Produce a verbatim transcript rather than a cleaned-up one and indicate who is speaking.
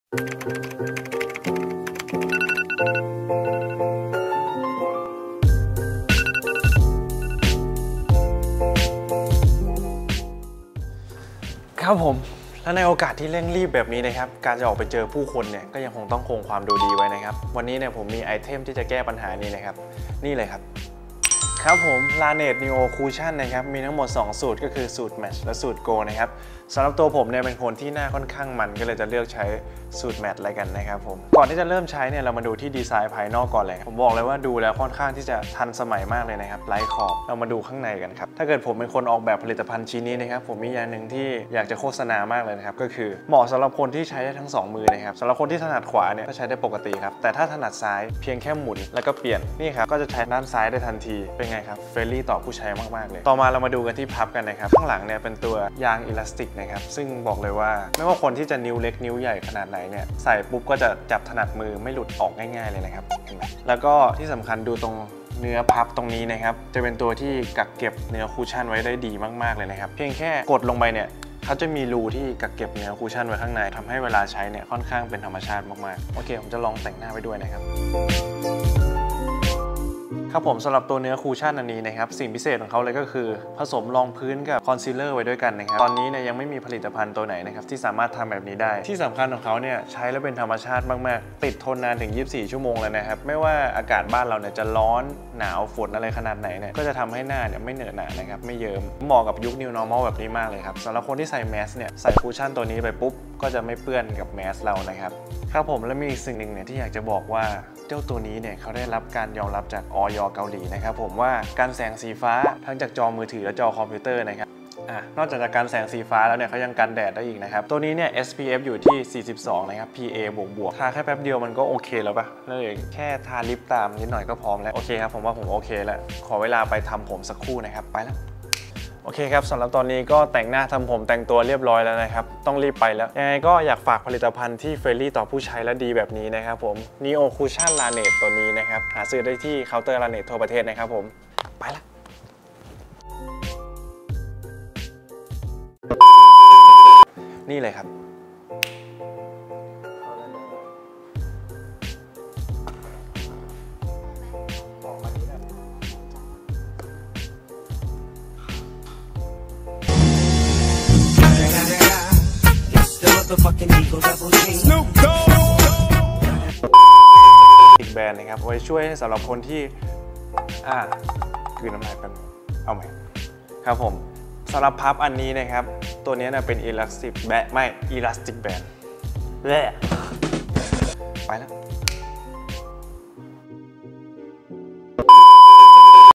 Speaker 1: ครับผมและในโอกาสที่เร่งรีบแบบนี้นะครับการจะออกไปเจอผู้คนเนี่ยก็ยังคงต้องคงความดูดีไว้นะครับวันนี้เนี่ยผมมีไอเทมที่จะแก้ปัญหานี้นะครับนี่เลยครับครับผม Laneige Neo Cushion นะครับมีทั้งหมดสองสูตรก็คือสูตร Match และสูตร Go นะครับสำหรับตัวผมเนี่ยเป็นคนที่หน้าค่อนข้างมันก็เลยจะเลือกใช้สูตร Match อะไรกันนะครับผมก่อนที่จะเริ่มใช้เนี่ยเรามาดูที่ดีไซน์ภายนอกก่อนเลยผมบอกเลยว่าดูแล้วค่อนข้างที่จะทันสมัยมากเลยนะครับไร้ขอบเรามาดูข้างในกันครับถ้าเกิดผมเป็นคนออกแบบผลิตภัณฑ์ชิ้นนี้นะครับผมมีอย่างหนึ่งที่อยากจะโฆษณามากเลยนะครับก็คือเหมาะสำหรับคนที่ใช้ได้ทั้งสองมือนะครับสำหรับคนที่ถนัดขวาเนี่ยก็ใช้ได้ปกติครับแต่ถ้าถนัดซ้ายเพียงแค่หมุนแล้วก็เปลี่ยนนี่ครับก็จะใช้ด้านซ้ายได้ทันทีเป็นไงครับเฟรนลี่ต่อผู้ใช้มากๆเลยต่อมาเรามาดูกันที่พับกันนะครับข้างหลังเนี่ยเป็นตัวยางอิลาสติกนะครับซึ่งบอกเลยว่าไม่ว่าคนที่จะนิ้วเล็กนิ้วใหญ่ขนาดไหนเนี่ยใส่ปุ๊บก็จะจับถนัดมือไม่หลุดออกง่ายๆเลยนะครับเห็นไหมแล้วก็ที่สำคัญดูตรงเนื้อพับตรงนี้นะครับจะเป็นตัวที่กักเก็บเนื้อคูชั่นไว้ได้ดีมากๆเลยนะครับเพียงแค่กดลงไปเนี่ยเขาจะมีรูที่กักเก็บเนื้อคูชั่นไว้ข้างในทำให้เวลาใช้เนี่ยค่อนข้างเป็นธรรมชาติมากๆโอเคผมจะลองแต่งหน้าไปด้วยนะครับครับผมสำหรับตัวเนื้อคูชั่นอันนี้นะครับสิ่งพิเศษของเขาเลยก็คือผสมรองพื้นกับคอนซีลเลอร์ไว้ด้วยกันนะครับตอนนี้เนี่ยยังไม่มีผลิตภัณฑ์ตัวไหนนะครับที่สามารถทำแบบนี้ได้ที่สำคัญของเขาเนี่ยใช้แล้วเป็นธรรมชาติมากๆติดทนนานถึงยี่สิบสี่ชั่วโมงเลยนะครับไม่ว่าอากาศบ้านเราเนี่ยจะร้อนหนาวฝนอะไรขนาดไหนเนี่ยก็จะทำให้หน้าเนี่ยไม่เหนอะหนะนะครับไม่เยิ้มเหมาะกับยุค New Normal แบบนี้มากเลยครับสำหรับคนที่ใส่แมสเนี่ยใส่คูชั่นตัวนี้ไปปุ๊บก็จะไม่เปื้อนกับแมสเรานะครับครับผมและมีอีกสิ่งหนึ่งเนี่ยที่อยากจะบอกว่าเจ้าตัวนี้เนี่ยเขาได้รับการยอมรับจากอย เกาหลีนะครับผมว่าการแสงสีฟ้าทั้งจากจอมือถือและจอคอมพิวเตอร์นะครับอ่านอกจากการแสงสีฟ้าแล้วเนี่ยเขายังกันแดดได้อีกนะครับตัวนี้เนี่ย เอส พี เอฟ อยู่ที่สี่สิบสองนะครับ พี เอ บวกบวกทาแค่แป๊บเดียวมันก็โอเคแล้วปะเลยแค่ทาลิปตามนิดหน่อยก็พร้อมแล้วโอเคครับผมว่าผมโอเคแล้วขอเวลาไปทำผมสักครู่นะครับไปแล้วโอเคครับสำหรับตอนนี้ก็แต่งหน้าทำผมแต่งตัวเรียบร้อยแล้วนะครับต้องรีบไปแล้วยังไงก็อยากฝากผลิตภัณฑ์ที่เฟรนลี่ต่อผู้ใช้และดีแบบนี้นะครับผม Neo Cushion Laneige ตัวนี้นะครับหาซื้อได้ที่เคาน์เตอร์ Laneige ทั่วประเทศนะครับผมไปละนี่เลยครับอีกแบรนด์นะครับไว้ช่วยสำหรับคนที่อ่าคือน้ำลายกันเอาไหมครับผมสำหรับพับอันนี้นะครับตัวนี้นะเป็นอิลาสติกแบนไม่อิลาสติกแบนแร่ไปแล้ว